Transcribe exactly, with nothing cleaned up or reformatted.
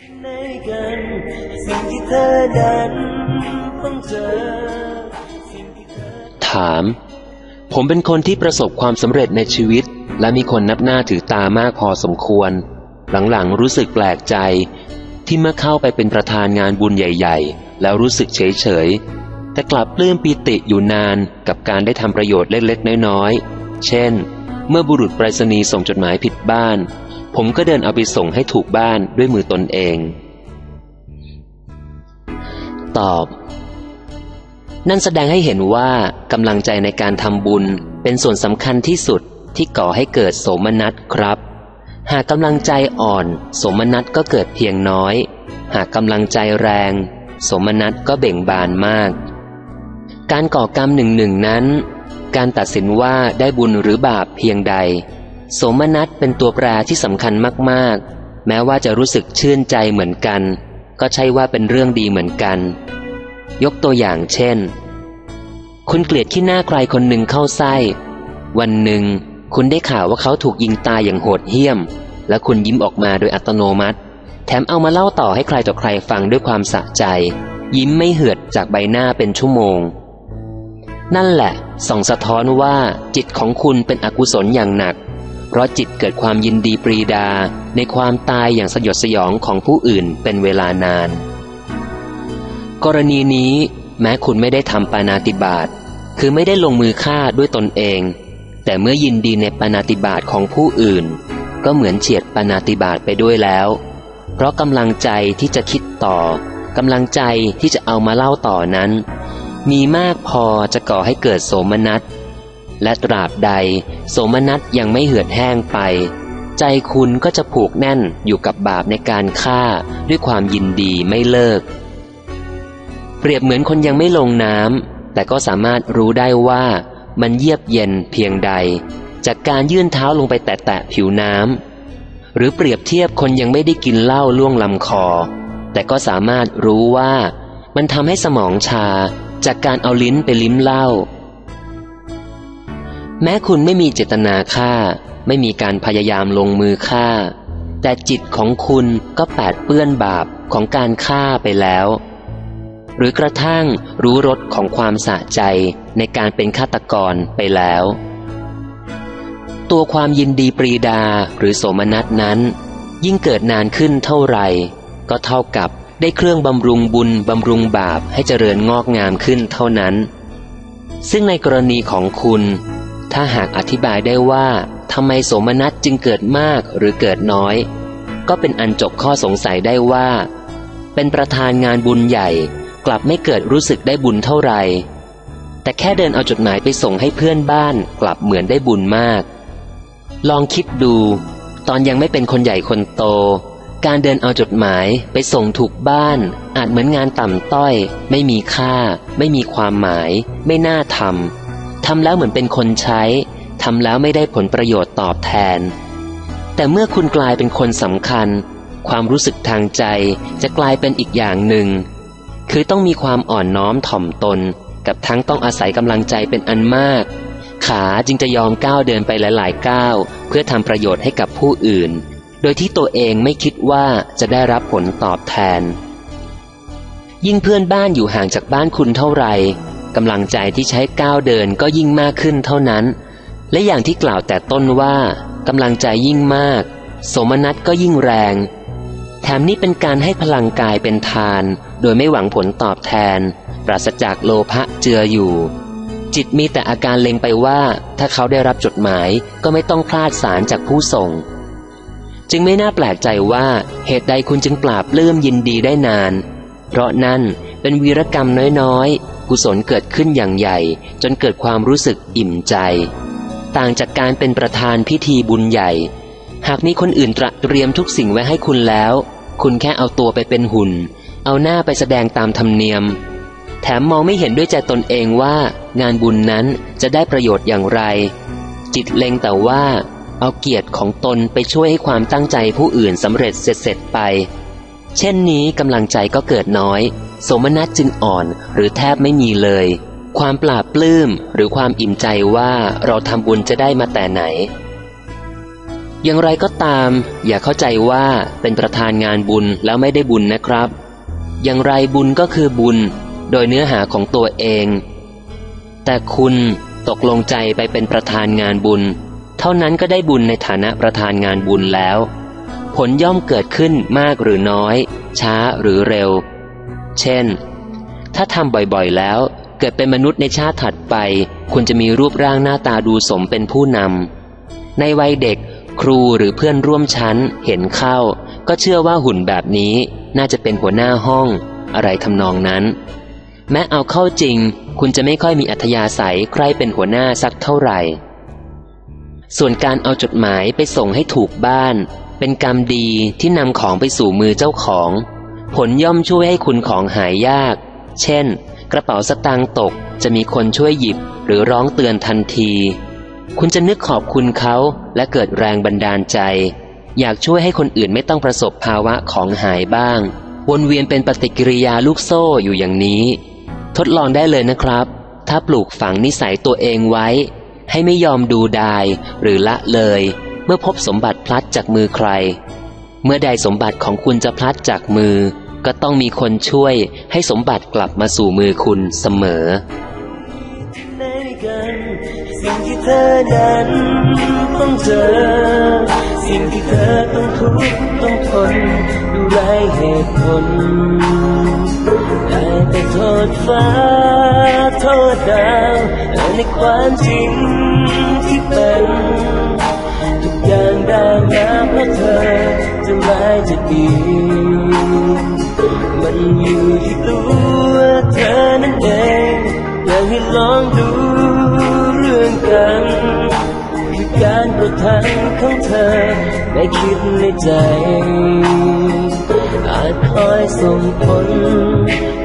ในกันสิ่งที่เธอนั้นต้องเจอถามผมเป็นคนที่ประสบความสำเร็จในชีวิตและมีคนนับหน้าถือตามากพอสมควรหลังๆรู้สึกแปลกใจที่เมื่อเข้าไปเป็นประธานงานบุญใหญ่ๆแล้วรู้สึกเฉยๆแต่กลับปลื้มปีติอยู่นานกับการได้ทำประโยชน์เล็กๆน้อยๆเช่นเมื่อบุรุษไปรษณีย์ส่งจดหมายผิดบ้านผมก็เดินเอาไปส่งให้ถูกบ้านด้วยมือตนเองตอบนั่นแสดงให้เห็นว่ากำลังใจในการทำบุญเป็นส่วนสำคัญที่สุดที่ก่อให้เกิดโสมนัสครับหากกำลังใจอ่อนโสมนัสก็เกิดเพียงน้อยหากกำลังใจแรงโสมนัสก็เบ่งบานมากการก่อกรรมหนึ่งหนึ่งนั้นการตัดสินว่าได้บุญหรือบาปเพียงใดโสมนัสเป็นตัวแปรที่สำคัญมากๆแม้ว่าจะรู้สึกชื่นใจเหมือนกันก็ใช่ว่าเป็นเรื่องดีเหมือนกันยกตัวอย่างเช่นคุณเกลียดขี้หน้าใครคนหนึ่งเข้าไส้วันหนึ่งคุณได้ข่าวว่าเขาถูกยิงตายอย่างโหดเหี้ยมและคุณยิ้มออกมาโดยอัตโนมัติแถมเอามาเล่าต่อให้ใครต่อใครฟังด้วยความสะใจยิ้มไม่เหือดจากใบหน้าเป็นชั่วโมงนั่นแหละส่องสะท้อนว่าจิตของคุณเป็นอกุศลอย่างหนักเพราะจิตเกิดความยินดีปรีดาในความตายอย่างสยดสยองของผู้อื่นเป็นเวลานานกรณีนี้แม้คุณไม่ได้ทำปาณาติบาตคือไม่ได้ลงมือฆ่าด้วยตนเองแต่เมื่อยินดีในปาณาติบาตของผู้อื่นก็เหมือนเฉียดปาณาติบาตไปด้วยแล้วเพราะกำลังใจที่จะคิดต่อกำลังใจที่จะเอามาเล่าต่อนั้นมีมากพอจะก่อให้เกิดโสมนัสและตราบใดโสมนัสยังไม่เหือดแห้งไปใจคุณก็จะผูกแน่นอยู่กับบาปในการฆ่าด้วยความยินดีไม่เลิกเปรียบเหมือนคนยังไม่ลงน้ำแต่ก็สามารถรู้ได้ว่ามันเยือกเย็นเพียงใดจากการยื่นเท้าลงไปแตะๆผิวน้ำหรือเปรียบเทียบคนยังไม่ได้กินเหล้าล่วงลำคอแต่ก็สามารถรู้ว่ามันทำให้สมองชาจากการเอาลิ้นไปลิ้มเหล้าแม้คุณไม่มีเจตนาฆ่าไม่มีการพยายามลงมือฆ่าแต่จิตของคุณก็แปดเปื้อนบาปของการฆ่าไปแล้วหรือกระทั่งรู้รสของความสะใจในการเป็นฆาตกรไปแล้วตัวความยินดีปรีดาหรือโสมนัสนั้นยิ่งเกิดนานขึ้นเท่าไหร่ก็เท่ากับได้เครื่องบำรุงบุญบำรุงบาปให้เจริญงอกงามขึ้นเท่านั้นซึ่งในกรณีของคุณถ้าหากอธิบายได้ว่าทำไมโสมนัสจึงเกิดมากหรือเกิดน้อยก็เป็นอันจบข้อสงสัยได้ว่าเป็นประธานงานบุญใหญ่กลับไม่เกิดรู้สึกได้บุญเท่าไหร่แต่แค่เดินเอาจดหมายไปส่งให้เพื่อนบ้านกลับเหมือนได้บุญมากลองคิดดูตอนยังไม่เป็นคนใหญ่คนโตการเดินเอาจดหมายไปส่งถูกบ้านอาจเหมือนงานต่ำต้อยไม่มีค่าไม่มีความหมายไม่น่าทำทำแล้วเหมือนเป็นคนใช้ทำแล้วไม่ได้ผลประโยชน์ตอบแทนแต่เมื่อคุณกลายเป็นคนสำคัญความรู้สึกทางใจจะกลายเป็นอีกอย่างหนึ่งคือต้องมีความอ่อนน้อมถ่อมตนกับทั้งต้องอาศัยกำลังใจเป็นอันมากขาจึงจะยอมก้าวเดินไปหลายๆก้าวเพื่อทำประโยชน์ให้กับผู้อื่นโดยที่ตัวเองไม่คิดว่าจะได้รับผลตอบแทนยิ่งเพื่อนบ้านอยู่ห่างจากบ้านคุณเท่าไหร่กำลังใจที่ใช้ก้าวเดินก็ยิ่งมากขึ้นเท่านั้นและอย่างที่กล่าวแต่ต้นว่ากำลังใจยิ่งมากโสมนัสก็ยิ่งแรงแถมนี้เป็นการให้พลังกายเป็นทานโดยไม่หวังผลตอบแทนปราศจากโลภะเจืออยู่จิตมีแต่อาการเล็งไปว่าถ้าเขาได้รับจดหมายก็ไม่ต้องพลาดสารจากผู้ส่งจึงไม่น่าแปลกใจว่าเหตุใดคุณจึงปราบปลื้มยินดีได้นานเพราะนั่นเป็นวีรกรรมน้อยๆกุศลเกิดขึ้นอย่างใหญ่จนเกิดความรู้สึกอิ่มใจต่างจากการเป็นประธานพิธีบุญใหญ่หากมีคนอื่นตระเตรียมทุกสิ่งไว้ให้คุณแล้วคุณแค่เอาตัวไปเป็นหุ่นเอาหน้าไปแสดงตามธรรมเนียมแถมมองไม่เห็นด้วยใจตนเองว่างานบุญนั้นจะได้ประโยชน์อย่างไรจิตเล็งแต่ว่าเอาเกียรติของตนไปช่วยให้ความตั้งใจผู้อื่นสำเร็จเสร็จๆไปเช่นนี้กำลังใจก็เกิดน้อยโสมนัสจึงอ่อนหรือแทบไม่มีเลยความปลาบปลื้มหรือความอิ่มใจว่าเราทำบุญจะได้มาแต่ไหนอย่างไรก็ตามอย่าเข้าใจว่าเป็นประธานงานบุญแล้วไม่ได้บุญนะครับอย่างไรบุญก็คือบุญโดยเนื้อหาของตัวเองแต่คุณตกลงใจไปเป็นประธานงานบุญเท่านั้นก็ได้บุญในฐานะประธานงานบุญแล้วผลย่อมเกิดขึ้นมากหรือน้อยช้าหรือเร็วเช่นถ้าทำบ่อยๆแล้วเกิดเป็นมนุษย์ในชาติถัดไปคุณจะมีรูปร่างหน้าตาดูสมเป็นผู้นำในวัยเด็กครูหรือเพื่อนร่วมชั้นเห็นเข้าก็เชื่อว่าหุ่นแบบนี้น่าจะเป็นหัวหน้าห้องอะไรทำนองนั้นแม้เอาเข้าจริงคุณจะไม่ค่อยมีอัธยาศัยใครเป็นหัวหน้าสักเท่าไหร่ส่วนการเอาจดหมายไปส่งให้ถูกบ้านเป็นกรรมดีที่นำของไปสู่มือเจ้าของผลย่อมช่วยให้คุณของหายยากเช่นกระเป๋าสตางค์ตกจะมีคนช่วยหยิบหรือร้องเตือนทันทีคุณจะนึกขอบคุณเขาและเกิดแรงบันดาลใจอยากช่วยให้คนอื่นไม่ต้องประสบภาวะของหายบ้างวนเวียนเป็นปฏิกิริยาลูกโซ่อยู่อย่างนี้ทดลองได้เลยนะครับถ้าปลูกฝังนิสัยตัวเองไว้ให้ไม่ยอมดูดายหรือละเลยเมื่อพบสมบัติพลัดจากมือใครเมื่อใดสมบัติของคุณจะพลัดจากมือก็ต้องมีคนช่วยให้สมบัติกลับมาสู่มือคุณเสมอสิ่งที่เธอนั้นต้องเจอสิ่งที่เธอต้องทุกข์ต้องทนดูไร้เหตุผลได้แต่โทษฟ้าโทษดาวในความจริงที่เป็นทุกอย่างได้มาเพราะเธอจะร้ายจะดีมันอยู่ที่ตัวเธอนั่นเองอยากให้ลองดูเรื่องกันคือการกระทำของเธอได้คิดในใจอาจคอยส่งผล